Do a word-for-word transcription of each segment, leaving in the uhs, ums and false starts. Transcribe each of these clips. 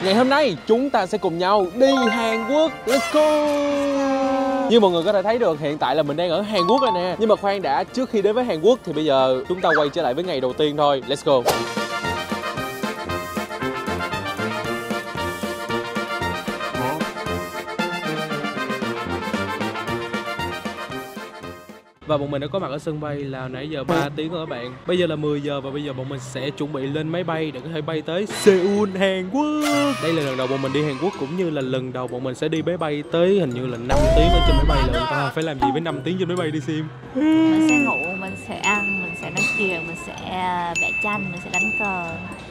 Ngày hôm nay chúng ta sẽ cùng nhau đi Hàn Quốc. Let's go. Như mọi người có thể thấy được, hiện tại là mình đang ở Hàn Quốc rồi nè. Nhưng mà khoan đã, trước khi đến với Hàn Quốc thì bây giờ chúng ta quay trở lại với ngày đầu tiên thôi. Let's go. Và bọn mình đã có mặt ở sân bay là nãy giờ ba tiếng rồi các bạn. Bây giờ là mười giờ và bây giờ bọn mình sẽ chuẩn bị lên máy bay để có thể bay tới Seoul, Hàn Quốc. Đây là lần đầu bọn mình đi Hàn Quốc, cũng như là lần đầu bọn mình sẽ đi máy bay tới hình như là năm tiếng ở trên máy bay lận. À, phải làm gì với năm tiếng trên máy bay đi Sim? Mình sẽ ngủ, mình sẽ ăn, mình sẽ nói chuyện, mình sẽ vẽ tranh, mình sẽ đánh cờ.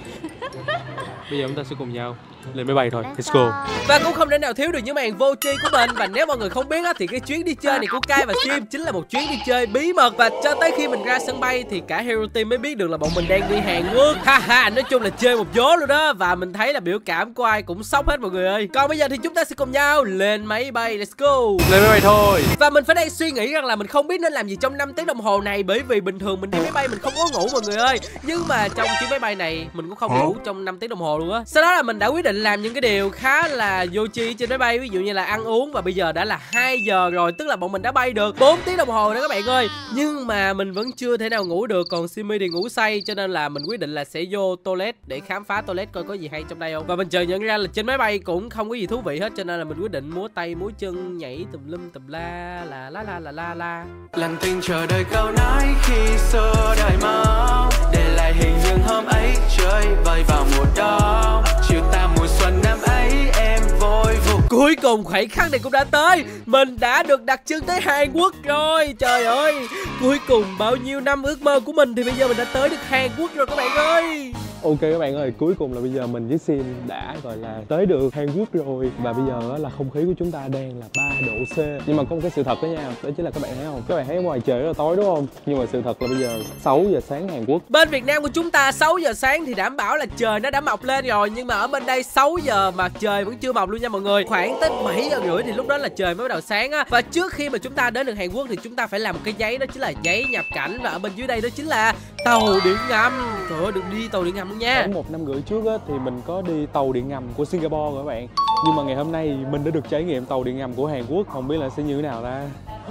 Bây giờ chúng ta sẽ cùng nhau lên máy bay thôi. Let's go. Và cũng không thể nào thiếu được những màn vô tri của mình. Và nếu mọi người không biết á, thì cái chuyến đi chơi này của Kai và Sim chính là một chuyến đi chơi bí mật. Và cho tới khi mình ra sân bay thì cả Hero Team mới biết được là bọn mình đang đi Hàn Quốc. Ha ha, nói chung là chơi một vố luôn đó. Và mình thấy là biểu cảm của ai cũng sốc hết mọi người ơi. Còn bây giờ thì chúng ta sẽ cùng nhau lên máy bay. Let's go. Lên máy bay thôi. Và mình phải đang suy nghĩ rằng là mình không biết nên làm gì trong năm tiếng đồng hồ này. Bởi vì bình thường mình đi máy bay mình không có ngủ mọi người ơi. Nhưng mà trong chuyến máy bay này mình cũng không ngủ trong năm tiếng đồng hồ luôn á. Sau đó là mình đã quyết định làm những cái điều khá là vô tri trên máy bay, ví dụ như là ăn uống. Và bây giờ đã là hai giờ rồi, tức là bọn mình đã bay được bốn tiếng đồng hồ đó các bạn ơi. Nhưng mà mình vẫn chưa thể nào ngủ được, còn Simi thì ngủ say, cho nên là mình quyết định là sẽ vô toilet để khám phá toilet coi có gì hay trong đây không. Và mình chợt nhận ra là trên máy bay cũng không có gì thú vị hết, cho nên là mình quyết định múa tay múa chân, nhảy tùm lum tùm la là la la la la la. Lặng thinh chờ đợi câu nói khi xưa đời mong, để lại hình những hôm ấy chơi vơi vào mùa đông, chiều ta mùa xuân năm ấy em vội vụt. Cuối cùng khoảnh khắc này cũng đã tới, mình đã được đặt chân tới Hàn Quốc rồi. Trời ơi, cuối cùng bao nhiêu năm ước mơ của mình thì bây giờ mình đã tới được Hàn Quốc rồi các bạn ơi. Ok các bạn ơi, cuối cùng là bây giờ mình với Sim đã gọi là tới được Hàn Quốc rồi. Và bây giờ là không khí của chúng ta đang là ba độ C. Nhưng mà có một cái sự thật đó nha, đó chính là các bạn thấy không? Các bạn thấy ngoài trời rất là tối đúng không? Nhưng mà sự thật là bây giờ sáu giờ sáng Hàn Quốc. Bên Việt Nam của chúng ta sáu giờ sáng thì đảm bảo là trời nó đã mọc lên rồi. Nhưng mà ở bên đây sáu giờ mà trời vẫn chưa mọc luôn nha mọi người. Khoảng tới bảy giờ rưỡi thì lúc đó là trời mới bắt đầu sáng á. Và trước khi mà chúng ta đến được Hàn Quốc thì chúng ta phải làm một cái giấy, đó chính là giấy nhập cảnh. Và ở bên dưới đây đó chính là tàu điện ngầm. Trời ơi, được đi tàu điện ngầm luôn nha. Khoảng một năm rưỡi trước á, thì mình có đi tàu điện ngầm của Singapore rồi các bạn. Nhưng mà ngày hôm nay mình đã được trải nghiệm tàu điện ngầm của Hàn Quốc. Không biết là sẽ như thế nào ta.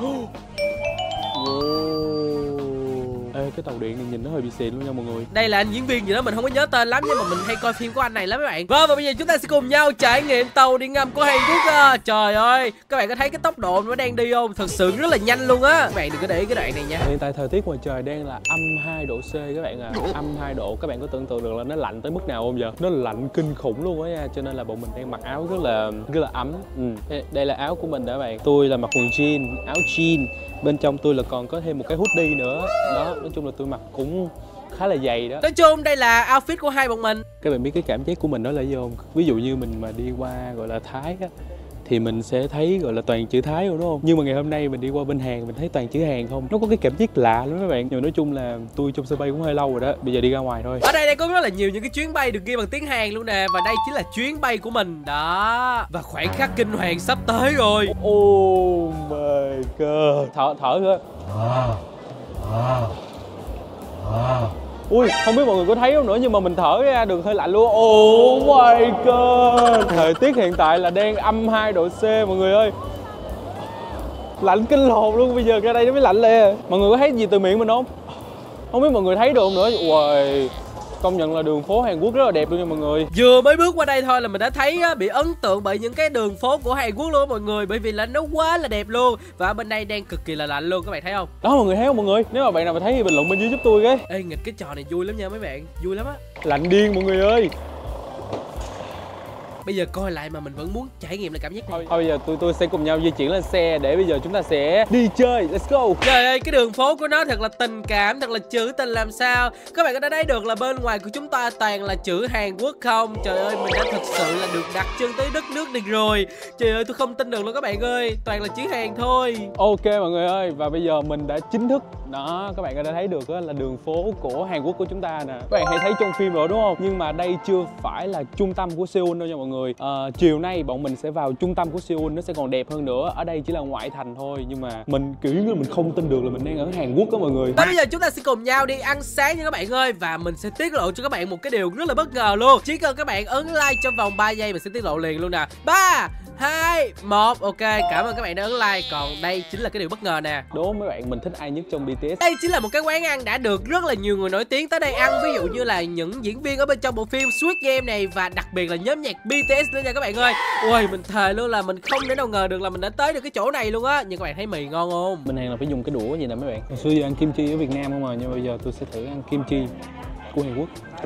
Ê, cái tàu điện này nhìn nó hơi bị xịn luôn nha mọi người. Đây là anh diễn viên gì đó mình không có nhớ tên lắm, nhưng mà mình hay coi phim của anh này lắm các bạn. Vâng, và bây giờ chúng ta sẽ cùng nhau trải nghiệm tàu điện ngầm của Hàn Quốc à. Trời ơi, các bạn có thấy cái tốc độ nó đang đi không? Thật sự rất là nhanh luôn á. Các bạn đừng có để ý cái đoạn này nha. Hiện tại thời tiết ngoài trời đang là âm hai độ C các bạn à. Âm hai độ, các bạn có tưởng tượng được là nó lạnh tới mức nào không giờ? Nó lạnh kinh khủng luôn á nha. Cho nên là bọn mình đang mặc áo rất là rất là ấm. Ừ. Đây là áo của mình đó các bạn. Tôi là mặc quần jean, áo jean. Bên trong tôi là còn có thêm một cái hoodie nữa. Đó, nói chung là tôi mặc cũng khá là dày đó. Nói chung đây là outfit của hai bọn mình. Các bạn biết cái cảm giác của mình đó là gì không? Ví dụ như mình mà đi qua gọi là Thái á, thì mình sẽ thấy gọi là toàn chữ Thái rồi đúng không? Nhưng mà ngày hôm nay mình đi qua bên Hàn mình thấy toàn chữ Hàn không. Nó có cái cảm giác lạ lắm các bạn. Nhưng mà nói chung là tôi trong sân bay cũng hơi lâu rồi đó. Bây giờ đi ra ngoài thôi. Ở đây đây có rất là nhiều những cái chuyến bay được ghi bằng tiếng Hàn luôn nè. Và đây chính là chuyến bay của mình đó. Và khoảnh khắc kinh hoàng sắp tới rồi. Oh my god. Thở thở thôi. Ui, không biết mọi người có thấy không nữa, nhưng mà mình thở ra được hơi lạnh luôn. Oh my god. Thời tiết hiện tại là đang âm hai độ C mọi người ơi. Lạnh kinh hồn luôn, bây giờ ra đây nó mới lạnh lẹ. Mọi người có thấy gì từ miệng mình không? Không biết mọi người thấy được không nữa. Uầy, công nhận là đường phố Hàn Quốc rất là đẹp luôn nha mọi người. Vừa mới bước qua đây thôi là mình đã thấy á, bị ấn tượng bởi những cái đường phố của Hàn Quốc luôn mọi người. Bởi vì là nó quá là đẹp luôn. Và bên đây đang cực kỳ là lạnh luôn, các bạn thấy không? Đó mọi người thấy không mọi người? Nếu mà bạn nào mà thấy thì bình luận bên dưới giúp tôi cái. Ê, nghịch cái trò này vui lắm nha mấy bạn. Vui lắm á. Lạnh điên mọi người ơi. Bây giờ coi lại mà mình vẫn muốn trải nghiệm lại cảm giác này. Thôi, thôi bây giờ tôi tôi sẽ cùng nhau di chuyển lên xe để bây giờ chúng ta sẽ đi chơi. Let's go. Trời ơi, cái đường phố của nó thật là tình cảm, thật là trữ tình làm sao. Các bạn có thể thấy được là bên ngoài của chúng ta toàn là chữ Hàn Quốc không? Trời ơi, mình đã thực sự là được đặt chân tới đất nước này rồi. Trời ơi, tôi không tin được luôn các bạn ơi. Toàn là chữ Hàn thôi. Ok mọi người ơi, và bây giờ mình đã chính thức đó, các bạn có thể thấy được là đường phố của Hàn Quốc của chúng ta nè. Các bạn hay thấy trong phim rồi đúng không? Nhưng mà đây chưa phải là trung tâm của Seoul đâu nha mọi người. người. À, chiều nay bọn mình sẽ vào trung tâm của Seoul, nó sẽ còn đẹp hơn nữa. Ở đây chỉ là ngoại thành thôi, nhưng mà mình kiểu như mình không tin được là mình đang ở Hàn Quốc đó mọi người. Và bây giờ chúng ta sẽ cùng nhau đi ăn sáng nha các bạn ơi. Và mình sẽ tiết lộ cho các bạn một cái điều rất là bất ngờ luôn. Chỉ cần các bạn ấn like trong vòng ba giây mình sẽ tiết lộ liền luôn nè. Ba, hai, một. Ok, cảm ơn các bạn đã ấn like. Còn đây chính là cái điều bất ngờ nè. Đố mấy bạn mình thích ai nhất trong bê tê ét? Đây chính là một cái quán ăn đã được rất là nhiều người nổi tiếng tới đây ăn. Ví dụ như là những diễn viên ở bên trong bộ phim Squid Game này, và đặc biệt là nhóm nhạc bê tê ét nữa nha các bạn ơi. Ui, mình thề luôn là mình không thể nào ngờ được là mình đã tới được cái chỗ này luôn á. Nhưng các bạn thấy mì ngon không? Mình hàng là phải dùng cái đũa gì nè mấy bạn. Hồi xưa giờ ăn kim chi ở Việt Nam không mà, nhưng bây giờ tôi sẽ thử ăn kim chi của Hàn Quốc.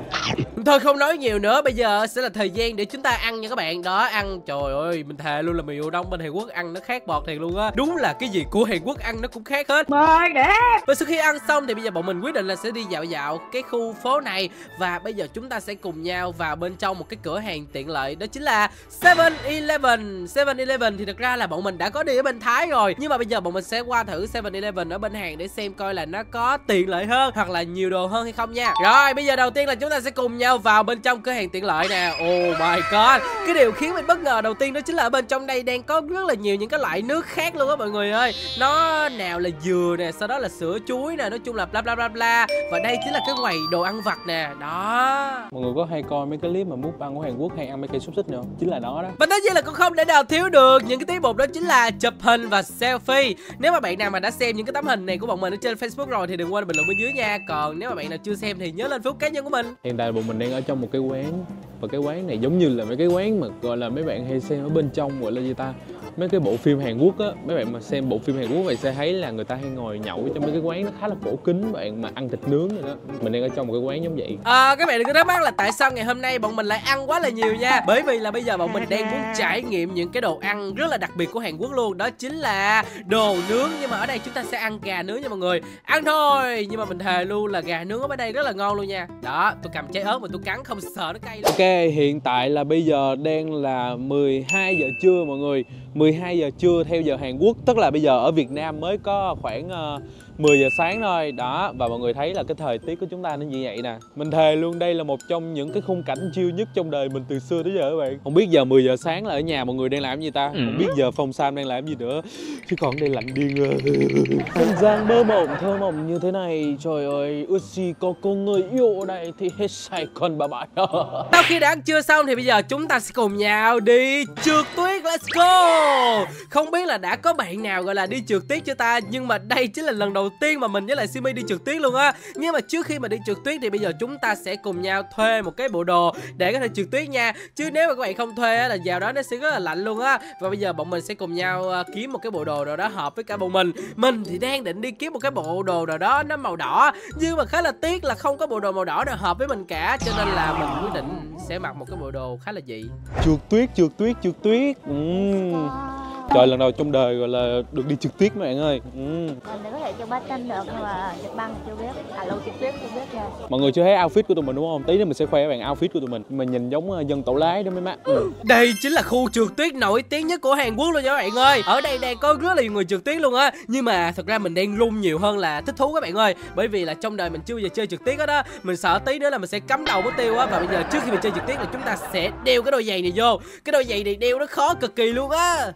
Thôi không nói nhiều nữa, bây giờ sẽ là thời gian để chúng ta ăn nha các bạn. Đó, ăn, trời ơi, mình thề luôn là mì udon bên Hàn Quốc ăn nó khác bọt thiệt luôn á. Đúng là cái gì của Hàn Quốc ăn nó cũng khác hết. Mời để. Và sau khi ăn xong thì bây giờ bọn mình quyết định là sẽ đi dạo dạo cái khu phố này. Và bây giờ chúng ta sẽ cùng nhau vào bên trong một cái cửa hàng tiện lợi, đó chính là seven eleven. seven eleven thì thực ra là bọn mình đã có đi ở bên Thái rồi, nhưng mà bây giờ bọn mình sẽ qua thử seven eleven ở bên Hàn để xem coi là nó có tiện lợi hơn hoặc là nhiều đồ hơn hay không nha. Rồi bây giờ đầu tiên là chúng ta sẽ cùng nhau vào bên trong cửa hàng tiện lợi nè. Oh my god, cái điều khiến mình bất ngờ đầu tiên đó chính là ở bên trong đây đang có rất là nhiều những cái loại nước khác luôn á mọi người ơi. Nó nào là dừa nè, sau đó là sữa chuối nè, nói chung là bla bla bla bla. Và đây chính là cái quầy đồ ăn vặt nè. Đó. Mọi người có hay coi mấy cái clip mà mukbang của Hàn Quốc hay ăn mấy cây xúc xích nữa, chính là nó đó. Và tất nhiên là cũng không thể nào thiếu được những cái tiết mục đó chính là chụp hình và selfie. Nếu mà bạn nào mà đã xem những cái tấm hình này của bọn mình ở trên Facebook rồi thì đừng quên bình luận bên dưới nha. Còn nếu mà bạn nào chưa xem thì nhớ lên Facebook cá nhân của mình. Hiện tại bọn mình đang ở trong một cái quán, và cái quán này giống như là mấy cái quán mà gọi là mấy bạn hay xem ở bên trong, gọi là gì ta, mấy cái bộ phim Hàn Quốc á. Mấy bạn mà xem bộ phim Hàn Quốc vậy sẽ thấy là người ta hay ngồi nhậu trong mấy cái quán nó khá là cổ kính, bạn mà ăn thịt nướng rồi đó. Mình đang ở trong một cái quán giống vậy. À, các bạn đừng có thắc mắc là tại sao ngày hôm nay bọn mình lại ăn quá là nhiều nha. Bởi vì là bây giờ bọn mình đang muốn trải nghiệm những cái đồ ăn rất là đặc biệt của Hàn Quốc luôn, đó chính là đồ nướng. Nhưng mà ở đây chúng ta sẽ ăn gà nướng nha mọi người. Ăn thôi, nhưng mà mình thề luôn là gà nướng ở đây rất là ngon luôn nha. Đó, tôi cầm trái ớt mà tôi cắn không sợ nó cay luôn. Ok, hiện tại là bây giờ đang là mười hai giờ trưa mọi người. mười hai giờ trưa theo giờ Hàn Quốc, tức là bây giờ ở Việt Nam mới có khoảng uh, mười giờ sáng thôi. Đó, và mọi người thấy là cái thời tiết của chúng ta nó như vậy nè. Mình thề luôn đây là một trong những cái khung cảnh chill nhất trong đời mình từ xưa tới giờ các bạn. Không biết giờ mười giờ sáng là ở nhà mọi người đang làm gì ta? Không biết giờ phòng Sam đang làm gì nữa. Chứ còn đây lạnh điên rồi. Không gian mơ mộng thơ mộng như thế này. Trời ơi, Uchi có cô người yêu ở đây thì hết sài con bà bãi. Sau khi đã ăn trưa xong thì bây giờ chúng ta sẽ cùng nhau đi trượt tuyết. Let's go. Không biết là đã có bạn nào gọi là đi trượt tuyết chưa ta? Nhưng mà đây chính là lần đầu tiên mà mình với lại Simi đi trượt tuyết luôn á. Nhưng mà trước khi mà đi trượt tuyết thì bây giờ chúng ta sẽ cùng nhau thuê một cái bộ đồ để có thể trượt tuyết nha. Chứ nếu mà các bạn không thuê á, là vào đó nó sẽ rất là lạnh luôn á. Và bây giờ bọn mình sẽ cùng nhau kiếm một cái bộ đồ nào đó hợp với cả bọn mình. Mình thì đang định đi kiếm một cái bộ đồ nào đó nó màu đỏ, nhưng mà khá là tiếc là không có bộ đồ màu đỏ nào hợp với mình cả, cho nên là mình quyết định sẽ mặc một cái bộ đồ khá là dị. Trượt tuyết, trượt tuyết, trượt tuyết. uhm. Trời, lần đầu trong đời gọi là được đi trượt tuyết mấy bạn ơi. uhm. Mình thì có thể cho bắt chân được, nhưng mà trượt băng chưa biết. À, lâu trượt tuyết chưa biết nha. Mọi người chưa thấy outfit của tụi mình đúng không? Tí nữa mình sẽ khoe các bạn outfit của tụi mình. Mình nhìn giống dân tổ lái đó mấy má. ừ. Đây chính là khu trượt tuyết nổi tiếng nhất của Hàn Quốc luôn nha các bạn ơi. Ở đây đang có rất là nhiều người trượt tuyết luôn á. Nhưng mà thật ra mình đang run nhiều hơn là thích thú các bạn ơi. Bởi vì là trong đời mình chưa bao giờ chơi trượt tuyết hết á. Mình sợ tí nữa là mình sẽ cắm đầu mất tiêu á. Và bây giờ trước khi mình chơi trượt tuyết là chúng ta sẽ đeo cái đôi giày này vô. Cái đôi giày này đeo nó khó cực kỳ luôn á.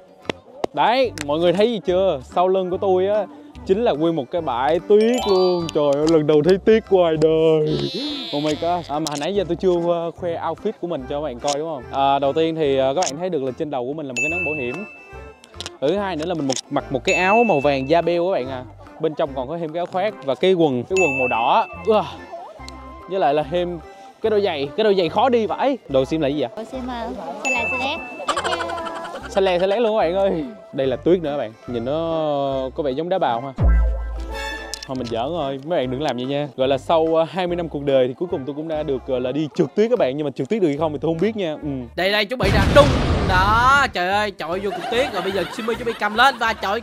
Đấy, mọi người thấy gì chưa? Sau lưng của tôi á chính là nguyên một cái bãi tuyết luôn. Trời ơi, lần đầu thấy tuyết ngoài đời. Oh my god. À, mà hồi nãy giờ tôi chưa khoe outfit của mình cho các bạn coi đúng không? À, đầu tiên thì các bạn thấy được là trên đầu của mình là một cái nón bảo hiểm. Thứ hai nữa là mình một, mặc một cái áo màu vàng da beo các bạn à. Bên trong còn có thêm cái áo khoác và cái quần cái quần màu đỏ. Uh. Với lại là thêm cái đôi giày, cái đôi giày khó đi vãi. Đồ sim là gì vậy? Đồ sim mà xe lại xe đét. Xe lè xe lét luôn các bạn ơi. Đây là tuyết nữa các bạn. Nhìn nó có vẻ giống đá bào ha. Thôi mình giỡn rồi, mấy bạn đừng làm vậy nha. Gọi là sau hai mươi năm cuộc đời thì cuối cùng tôi cũng đã được gọi là đi trượt tuyết các bạn. Nhưng mà trượt tuyết được hay không thì tôi không biết nha. ừ. Đây đây chuẩn bị nè, đùng. Đó, trời ơi, chọi vô cuộc tuyết rồi bây giờ Simi chuẩn bị cầm lên và chọi.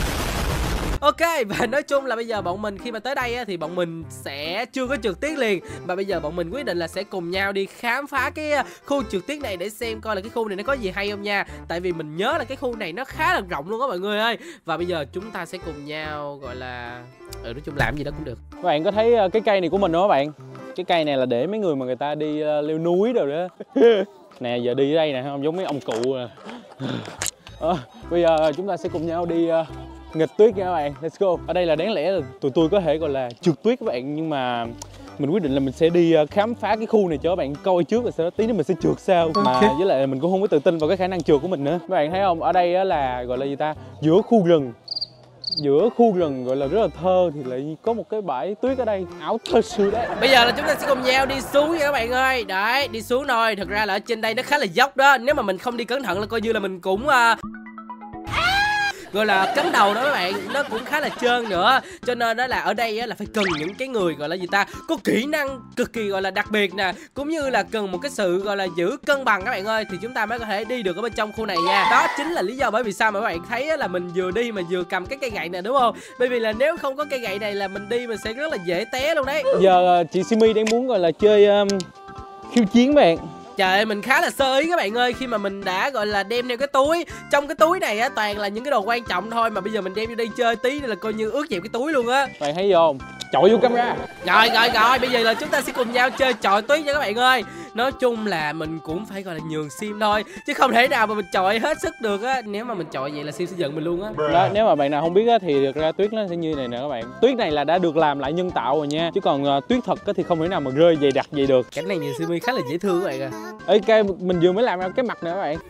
Ok, và nói chung là bây giờ bọn mình khi mà tới đây á, thì bọn mình sẽ chưa có trượt tuyết liền. Và bây giờ bọn mình quyết định là sẽ cùng nhau đi khám phá cái khu trượt tuyết này để xem coi là cái khu này nó có gì hay không nha. Tại vì mình nhớ là cái khu này nó khá là rộng luôn á mọi người ơi. Và bây giờ chúng ta sẽ cùng nhau gọi là ừ, nói chung làm gì đó cũng được. Các bạn có thấy cái cây này của mình không các bạn? Cái cây này là để mấy người mà người ta đi leo núi rồi đó. Nè giờ đi ở đây nè, không giống mấy ông cụ à. À, bây giờ chúng ta sẽ cùng nhau đi uh, nghịch tuyết nha các bạn. Let's go. Ở đây là đáng lẽ là tụi tôi có thể gọi là trượt tuyết các bạn, nhưng mà mình quyết định là mình sẽ đi khám phá cái khu này cho các bạn coi trước, rồi sau đó tí nữa mình sẽ trượt sao. Mà okay. Với lại mình cũng không có tự tin vào cái khả năng trượt của mình nữa. Các bạn thấy không, ở đây là gọi là gì ta, giữa khu rừng giữa khu rừng gọi là rất là thơ thì lại có một cái bãi tuyết ở đây, ảo thật sự đấy. Bây giờ là chúng ta sẽ cùng nhau đi xuống nha các bạn ơi. Đấy, đi xuống thôi. Thực ra là ở trên đây nó khá là dốc đó, nếu mà mình không đi cẩn thận là coi như là mình cũng uh... gọi là cắm đầu đó các bạn, nó cũng khá là trơn nữa, cho nên đó là ở đây là phải cần những cái người gọi là gì ta, có kỹ năng cực kỳ gọi là đặc biệt nè, cũng như là cần một cái sự gọi là giữ cân bằng các bạn ơi, thì chúng ta mới có thể đi được ở bên trong khu này nha. Đó chính là lý do bởi vì sao mà các bạn thấy là mình vừa đi mà vừa cầm cái cây gậy này, đúng không? Bởi vì là nếu không có cây gậy này là mình đi mình sẽ rất là dễ té luôn đấy. Giờ chị Simi đang muốn gọi là chơi um, khiêu chiến bạn. Trời ơi, mình khá là sơ ý các bạn ơi, khi mà mình đã gọi là đem theo cái túi. Trong cái túi này á toàn là những cái đồ quan trọng thôi, mà bây giờ mình đem vô đây chơi tí là coi như ướt nhẹp cái túi luôn á. Bạn thấy không? Chọi vô camera. Rồi rồi rồi, bây giờ là chúng ta sẽ cùng nhau chơi chọi tuyết nha các bạn ơi. Nói chung là mình cũng phải gọi là nhường Sim thôi, chứ không thể nào mà mình chọi hết sức được á. Nếu mà mình chọi vậy là Sim sẽ giận mình luôn á. Đó, nếu mà bạn nào không biết á thì thực ra tuyết nó sẽ như này nè các bạn. Tuyết này là đã được làm lại nhân tạo rồi nha, chứ còn uh, tuyết thật á thì không thể nào mà rơi dày đặc vậy được. Cảnh này nhìn Simi khá là dễ thương các bạn à. Ê, cái mình vừa mới làm ra cái mặt nè các bạn.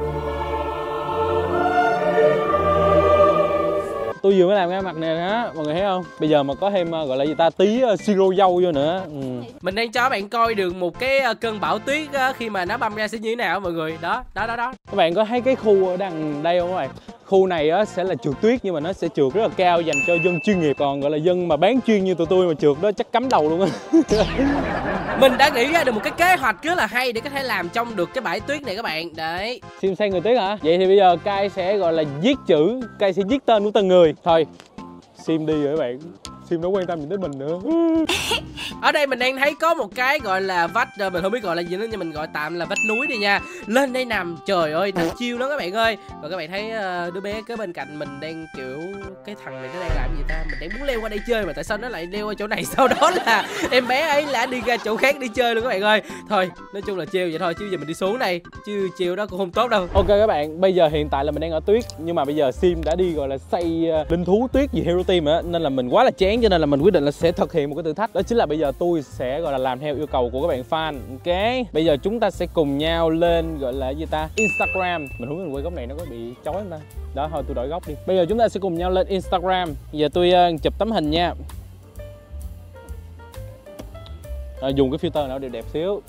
Tôi vừa mới làm cái mặt này đó, mọi người thấy không? Bây giờ mà có thêm gọi là gì ta, tí uh, siro dâu vô nữa. Ừ. Mình đang cho các bạn coi được một cái uh, cơn bão tuyết uh, khi mà nó băm ra sẽ như thế nào mọi người. Đó, đó, đó, đó. Các bạn có thấy cái khu ở đằng đây không các bạn? Khu này á sẽ là trượt tuyết, nhưng mà nó sẽ trượt rất là cao dành cho dân chuyên nghiệp, còn gọi là dân mà bán chuyên như tụi tôi mà trượt đó chắc cắm đầu luôn á. Mình đã nghĩ ra được một cái kế hoạch rất là hay để có thể làm trong được cái bãi tuyết này các bạn. Đấy. Sim xây người tuyết hả? Vậy thì bây giờ Kai sẽ gọi là viết chữ, Kai sẽ viết tên của từng người. Thôi, Sim đi rồi các bạn. Sim đâu quan tâm gì tới mình nữa. Ở đây mình đang thấy có một cái gọi là vách, mình không biết gọi là gì nữa nhưng mình gọi tạm là vách núi đi nha. Lên đây nằm, trời ơi, thật chiêu lắm các bạn ơi. Và các bạn thấy đứa bé kế bên cạnh mình đang kiểu, cái thằng này nó đang làm gì ta? Mình đang muốn leo qua đây chơi mà tại sao nó lại leo qua chỗ này? Sau đó là em bé ấy là đi ra chỗ khác đi chơi luôn các bạn ơi. Thôi, nói chung là trêu vậy thôi, chứ giờ mình đi xuống đây, chứ trêu đó cũng không tốt đâu. Ok các bạn, bây giờ hiện tại là mình đang ở tuyết, nhưng mà bây giờ Sim đã đi gọi là xây linh thú tuyết gì Hero Team á, nên là mình quá là chán, cho nên là mình quyết định là sẽ thực hiện một cái thử thách. Đó chính là bây giờ tôi sẽ gọi là làm theo yêu cầu của các bạn fan. Ok, bây giờ chúng ta sẽ cùng nhau lên gọi là gì ta, Instagram. Mình không biết mình quay góc này nó có bị chói không ta? Đó thôi tôi đổi góc đi. Bây giờ chúng ta sẽ cùng nhau lên Instagram. Giờ tôi uh, chụp tấm hình nha. À, dùng cái filter nào đẹp đẹp xíu.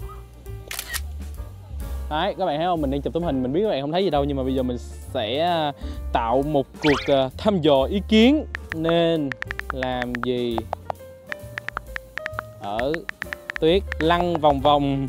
Đấy, các bạn thấy không? Mình đang chụp tấm hình, mình biết các bạn không thấy gì đâu, nhưng mà bây giờ mình sẽ tạo một cuộc uh, thăm dò ý kiến. Nên làm gì ở tuyết lăn vòng vòng.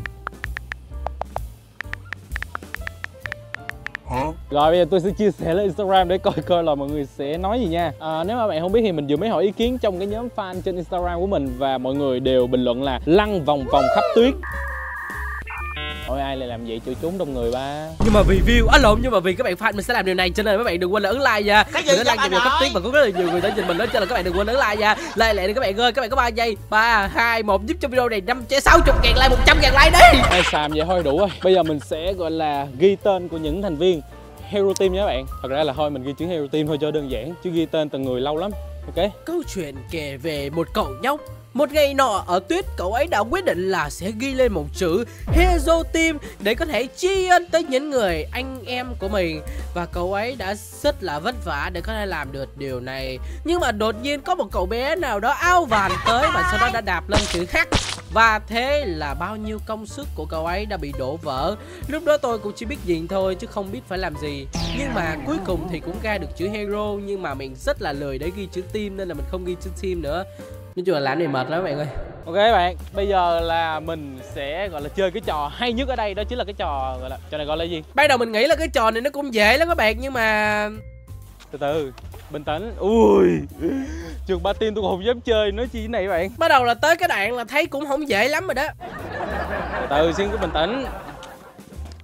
Hả? Rồi bây giờ tôi sẽ chia sẻ lên Instagram để coi coi là mọi người sẽ nói gì nha. À, nếu mà bạn không biết thì mình vừa mới hỏi ý kiến trong cái nhóm fan trên Instagram của mình, và mọi người đều bình luận là lăn vòng vòng khắp tuyết. Ôi ai lại làm vậy chửi trốn đông người ba. Nhưng mà vì view á, lộn, nhưng mà vì các bạn fan mình sẽ làm điều này, cho nên các bạn đừng quên là ấn like nha. Cái gì nó lăn vòng khắp tuyết mà có rất là nhiều người đã nhìn mình đó, cho nên các bạn đừng quên ấn like nha. Like lại đi các bạn ơi, các bạn có ba giây, ba hai một, giúp cho video này năm sáu mươi ngàn like, một trăm ngàn like đi. Ai xàm vậy thôi đủ rồi. Bây giờ mình sẽ gọi là ghi tên của những thành viên Hero Team nha các bạn. Thật ra là thôi mình ghi chữ Hero Team thôi cho đơn giản, chứ ghi tên từng người lâu lắm. Ok. Câu chuyện kể về một cậu nhóc. Một ngày nọ ở tuyết, cậu ấy đã quyết định là sẽ ghi lên một chữ Hero Team để có thể tri ân tới những người anh em của mình. Và cậu ấy đã rất là vất vả để có thể làm được điều này. Nhưng mà đột nhiên có một cậu bé nào đó ao vàn tới và sau đó đã đạp lên chữ H. Và thế là bao nhiêu công sức của cậu ấy đã bị đổ vỡ. Lúc đó tôi cũng chỉ biết nhìn thôi chứ không biết phải làm gì. Nhưng mà cuối cùng thì cũng ra được chữ Hero. Nhưng mà mình rất là lười để ghi chữ Team nên là mình không ghi chữ Team nữa. Nói chung là làm này mệt lắm các bạn ơi. Ok các bạn, bây giờ là mình sẽ gọi là chơi cái trò hay nhất ở đây, đó chính là cái trò gọi là trò này gọi là gì? Ban đầu mình nghĩ là cái trò này nó cũng dễ lắm các bạn, nhưng mà từ từ, bình tĩnh. Ui, trường ba team tôi còn không dám chơi, nói chi cái này các bạn. Bắt đầu là tới cái đoạn là thấy cũng không dễ lắm rồi đó. Từ từ, xin cứ bình tĩnh.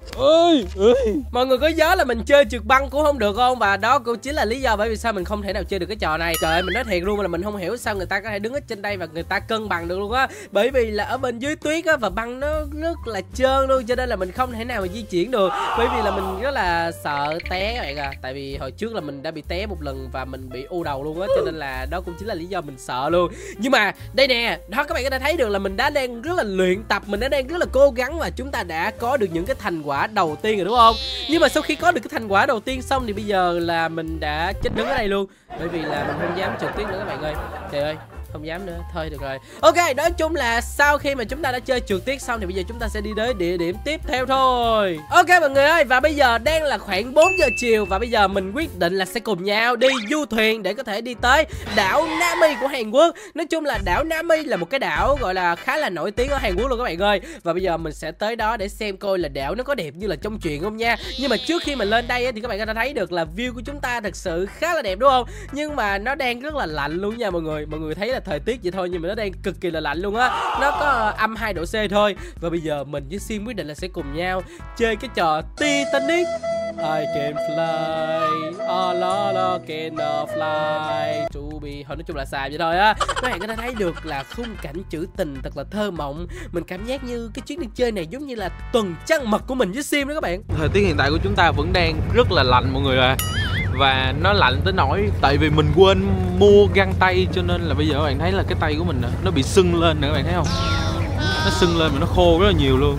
ơi ơi. Mọi người có nhớ là mình chơi trượt băng cũng không được không? Và đó cũng chính là lý do bởi vì sao mình không thể nào chơi được cái trò này. Trời ơi, mình nói thiệt luôn là mình không hiểu sao người ta có thể đứng ở trên đây và người ta cân bằng được luôn á. Bởi vì là ở bên dưới tuyết á và băng nó rất là trơn luôn, cho nên là mình không thể nào mà di chuyển được. Bởi vì là mình rất là sợ té các bạn à. Tại vì hồi trước là mình đã bị té một lần và mình bị u đầu luôn á, cho nên là đó cũng chính là lý do mình sợ luôn. Nhưng mà đây nè, đó các bạn có thể thấy được là mình đã đang rất là luyện tập, mình đã đang rất là cố gắng và chúng ta đã có được những cái thành quả đầu tiên rồi đúng không? Nhưng mà sau khi có được cái thành quả đầu tiên xong thì bây giờ là mình đã chết đứng ở đây luôn. Bởi vì là mình không dám trượt tuyết nữa các bạn ơi. Trời ơi, không dám nữa, thôi được rồi. Ok, nói chung là sau khi mà chúng ta đã chơi trượt tuyết xong thì bây giờ chúng ta sẽ đi đến địa điểm tiếp theo thôi. Ok mọi người ơi, và bây giờ đang là khoảng bốn giờ chiều và bây giờ mình quyết định là sẽ cùng nhau đi du thuyền để có thể đi tới đảo Nam Mi của Hàn Quốc. Nói chung là đảo Nam Mi là một cái đảo gọi là khá là nổi tiếng ở Hàn Quốc luôn các bạn ơi. Và bây giờ mình sẽ tới đó để xem coi là đảo nó có đẹp như là trong truyện không nha. Nhưng mà trước khi mình lên đây thì các bạn có thể thấy được là view của chúng ta thật sự khá là đẹp đúng không? Nhưng mà nó đang rất là lạnh luôn nha mọi người. Mọi người thấy là thời tiết vậy thôi nhưng mà nó đang cực kỳ là lạnh luôn á. Nó có âm hai độ C thôi. Và bây giờ mình với Sim quyết định là sẽ cùng nhau chơi cái trò Titanic. I can fly, oh la la can fly to be. Thôi nói chung là xài vậy thôi á. Các bạn có thể thấy được là khung cảnh trữ tình thật là thơ mộng. Mình cảm giác như cái chuyến đi chơi này giống như là tuần trăng mật của mình với Sim đó các bạn. Thời tiết hiện tại của chúng ta vẫn đang rất là lạnh mọi người à. Và nó lạnh tới nỗi tại vì mình quên mua găng tay cho nên là bây giờ các bạn thấy là cái tay của mình nó bị sưng lên nè, các bạn thấy không? Nó sưng lên mà nó khô rất là nhiều luôn.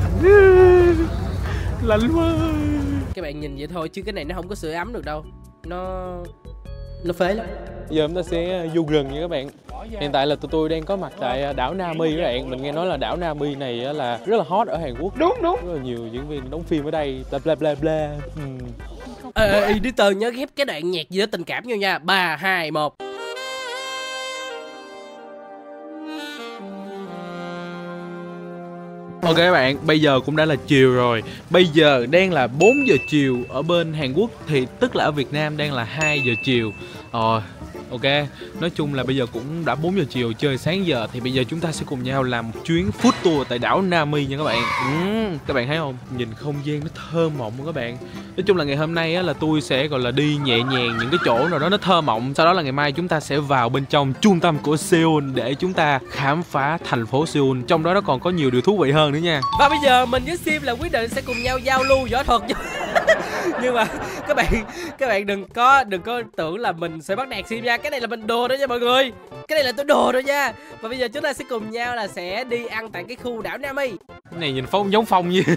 Lạnh quá. Các bạn nhìn vậy thôi chứ cái này nó không có sưởi ấm được đâu. Nó nó phế lắm. Giờ chúng ta sẽ vô rừng nha các bạn. Hiện tại là tụi tôi đang có mặt tại đảo Nam Mi các bạn. Mình nghe nói là đảo Nam Mi này là rất là hot ở Hàn Quốc. Đúng đúng. Rất là nhiều diễn viên đóng phim ở đây. Bla bla bla bla. Hmm. Ê, ê, ê, đi từ nhớ ghép cái đoạn nhạc gì đó tình cảm vô nha. Ba, hai, một. Ok các bạn, bây giờ cũng đã là chiều rồi. Bây giờ đang là bốn giờ chiều ở bên Hàn Quốc. Thì tức là ở Việt Nam đang là hai giờ chiều. Ờ, ok, nói chung là bây giờ cũng đã bốn giờ chiều, chơi sáng giờ. Thì bây giờ chúng ta sẽ cùng nhau làm một chuyến food tour tại đảo Nam Mi nha các bạn. uhm, Các bạn thấy không, nhìn không gian nó thơ mộng các bạn. Nói chung là ngày hôm nay á, là tôi sẽ gọi là đi nhẹ nhàng những cái chỗ nào đó nó thơ mộng. Sau đó là ngày mai chúng ta sẽ vào bên trong trung tâm của Seoul để chúng ta khám phá thành phố Seoul. Trong đó nó còn có nhiều điều thú vị hơn nữa nha. Và bây giờ mình với Sim là quyết định sẽ cùng nhau giao lưu võ thuật. Nhưng mà các bạn các bạn đừng có đừng có tưởng là mình sẽ bắt nạt Sim nha. Cái này là mình đùa đó nha mọi người. Cái này là tôi đùa thôi nha. Và bây giờ chúng ta sẽ cùng nhau là sẽ đi ăn tại cái khu đảo Nam Mi. Cái này nhìn Phong giống Phong như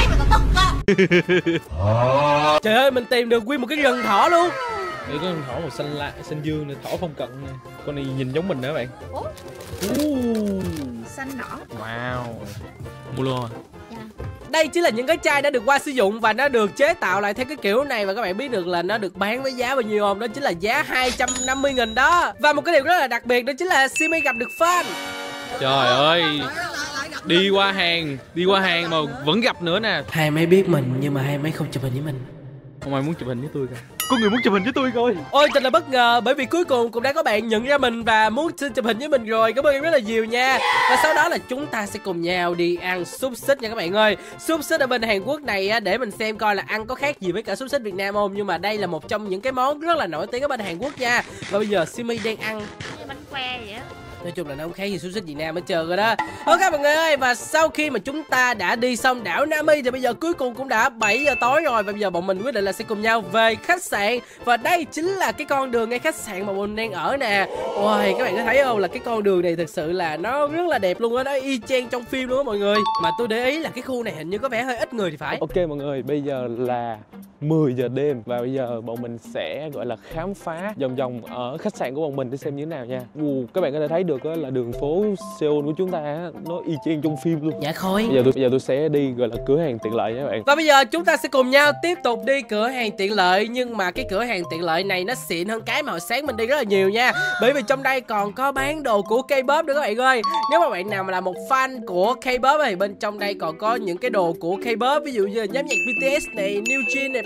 trời ơi, mình tìm được nguyên một cái rừng thỏ luôn. Để có con thỏ màu xanh lạ, xanh dương này, thỏ phong cận này. Con này nhìn giống mình nữa các bạn. Ủa? Uh. Xanh đỏ. Wow. Mua luôn à? Dạ. Đây chính là những cái chai đã được qua sử dụng và nó được chế tạo lại theo cái kiểu này. Và các bạn biết được là nó được bán với giá bao nhiêu không? Đó chính là giá hai trăm năm mươi nghìn đó. Và một cái điều rất là đặc biệt đó chính là Simi gặp được fan. Trời ơi, đi qua hàng, đi qua hàng mà vẫn gặp nữa nè. Hai mấy biết mình nhưng mà hai mấy không chụp hình với mình. Không ai muốn chụp hình với tôi cả. Có người muốn chụp hình với tôi coi. Ôi thật là bất ngờ bởi vì cuối cùng cũng đã có bạn nhận ra mình và muốn xin chụp hình với mình rồi. Cảm ơn em rất là nhiều nha. Và sau đó là chúng ta sẽ cùng nhau đi ăn xúc xích nha các bạn ơi. Xúc xích ở bên Hàn Quốc này á, để mình xem coi là ăn có khác gì với cả xúc xích Việt Nam không. Nhưng mà đây là một trong những cái món rất là nổi tiếng ở bên Hàn Quốc nha. Và bây giờ Simi đang ăn Như bánh que vậy á. nói chung là nó không khác gì xúc xích Việt Nam hết trơn rồi đó. Ok mọi người ơi, và sau khi mà chúng ta đã đi xong đảo Nam Mi thì bây giờ cuối cùng cũng đã bảy giờ tối rồi. Và bây giờ bọn mình quyết định là sẽ cùng nhau về khách sạn. Và đây chính là cái con đường ngay khách sạn mà bọn mình đang ở nè. Ôi các bạn có thấy không, là cái con đường này thực sự là nó rất là đẹp luôn á. Nó y chang trong phim luôn á mọi người. Mà tôi để ý là cái khu này hình như có vẻ hơi ít người thì phải. Ok mọi người, bây giờ là mười giờ đêm và bây giờ bọn mình sẽ gọi là khám phá vòng vòng ở khách sạn của bọn mình để xem như thế nào nha. Ồ, các bạn có thể thấy được là đường phố Seoul của chúng ta nó y chang trong phim luôn. Dạ khôi. Bây giờ tôi bây giờ tôi sẽ đi gọi là cửa hàng tiện lợi nha các bạn. Và bây giờ chúng ta sẽ cùng nhau tiếp tục đi cửa hàng tiện lợi. Nhưng mà cái cửa hàng tiện lợi này nó xịn hơn cái mà hồi sáng mình đi rất là nhiều nha. Bởi vì trong đây còn có bán đồ của K-pop nữa các bạn ơi. Nếu mà bạn nào mà là một fan của K-pop thì bên trong đây còn có những cái đồ của K-pop. Ví dụ như nhóm nhạc bê tê ét này, New Jeans này,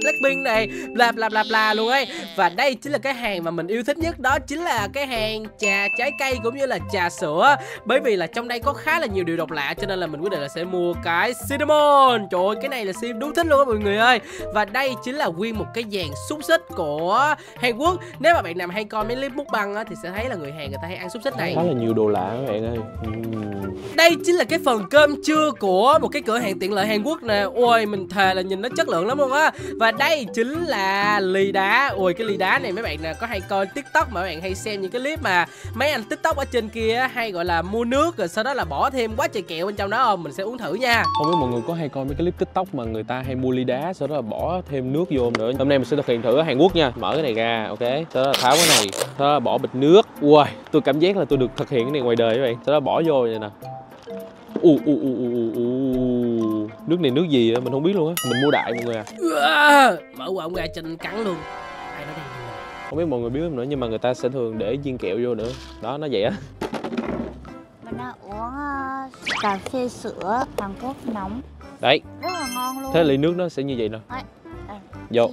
Blackpink này, bla bla bla bla luôn ấy. Và đây chính là cái hàng mà mình yêu thích nhất, đó chính là cái hàng trà trái cây cũng như là trà sữa. Bởi vì là trong đây có khá là nhiều điều độc lạ cho nên là mình quyết định là sẽ mua cái cinnamon. Trời ơi, cái này là Sim đúng thích luôn á mọi người ơi. Và đây chính là nguyên một cái dàn xúc xích của Hàn Quốc. Nếu mà bạn nào hay coi mấy clip mukbang á thì sẽ thấy là người Hàn người ta hay ăn xúc xích này. Khá là nhiều đồ lạ các bạn ơi. uhm. Đây chính là cái phần cơm trưa của một cái cửa hàng tiện lợi Hàn Quốc nè. Ôi mình thề là nhìn nó chất lượng lắm luôn á. Và đây chính là ly đá. Ôi cái ly đá này mấy bạn nào có hay coi TikTok mà mấy bạn hay xem những cái clip mà mấy anh TikTok ở trên kia hay gọi là mua nước rồi sau đó là bỏ thêm quá trời kẹo bên trong đó không? Mình sẽ uống thử nha. Không biết mọi người có hay coi mấy cái clip TikTok mà người ta hay mua ly đá sau đó là bỏ thêm nước vô nữa. Hôm nay mình sẽ thực hiện thử ở Hàn Quốc nha. Mở cái này ra, ok. Sau đó là tháo cái này, sau đó là bỏ bịch nước. Ui, tôi cảm giác là tôi được thực hiện cái này ngoài đời các bạn. Sau đó bỏ vô vậy nè. U u u u u nước này nước gì á mình không biết luôn á. Mình mua đại mọi người à. Mở qua ông ra trên cắn luôn. Ai nói đây? Không biết mọi người biết không nữa nhưng mà người ta sẽ thường để viên kẹo vô nữa. Đó nó vậy á. Mình đang uống uh, cà phê sữa Hàn Quốc nóng. Đấy. Rất là ngon luôn. Thế ly nước nó sẽ như vậy nè. Vô.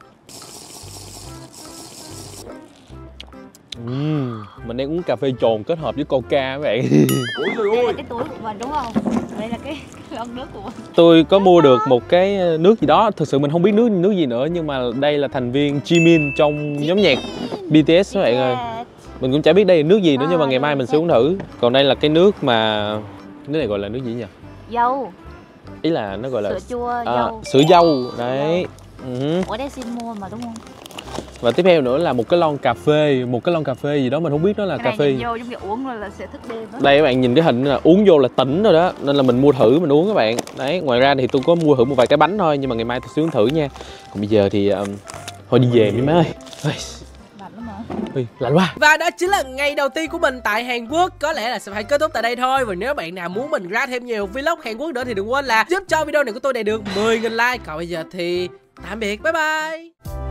Uhm, mình đang uống cà phê trồn kết hợp với coca các bạn. Ủa trời ơi. Đây là cái túi của mình đúng không? Đây là cái lon nước của mình. Tôi có mua được một cái nước gì đó, thực sự mình không biết nước nước gì nữa nhưng mà đây là thành viên Jimin trong nhóm nhạc bê tê ét các bạn ơi. Mình cũng chả biết đây là nước gì nữa nhưng mà ngày mai mình sẽ uống thử. Còn đây là cái nước mà nước này gọi là nước gì nhỉ? Dâu. Ý là nó gọi là sữa chua à, dâu. sữa dâu đấy. Uh-huh. Ủa đây xin mua mà đúng không? Và tiếp theo nữa là một cái lon cà phê, một cái lon cà phê gì đó mình không biết nó là cái cà này phê. nhìn vô giống như uống rồi là sẽ thức đêm đó. Đây các bạn nhìn cái hình là uống vô là tỉnh rồi đó, nên là mình mua thử mình uống các bạn. Đấy, ngoài ra thì tôi có mua thử một vài cái bánh thôi nhưng mà ngày mai tôi sẽ uống thử nha. Còn bây giờ thì um, thôi đi về đi má ơi. Lạnh lắm hả? Ui, lạnh quá. Và đó chính là ngày đầu tiên của mình tại Hàn Quốc. Có lẽ là sẽ phải kết thúc tại đây thôi. Và nếu bạn nào muốn mình ra thêm nhiều vlog Hàn Quốc nữa thì đừng quên là giúp cho video này của tôi đạt được mười nghìn like. Còn bây giờ thì tạm biệt, bye bye.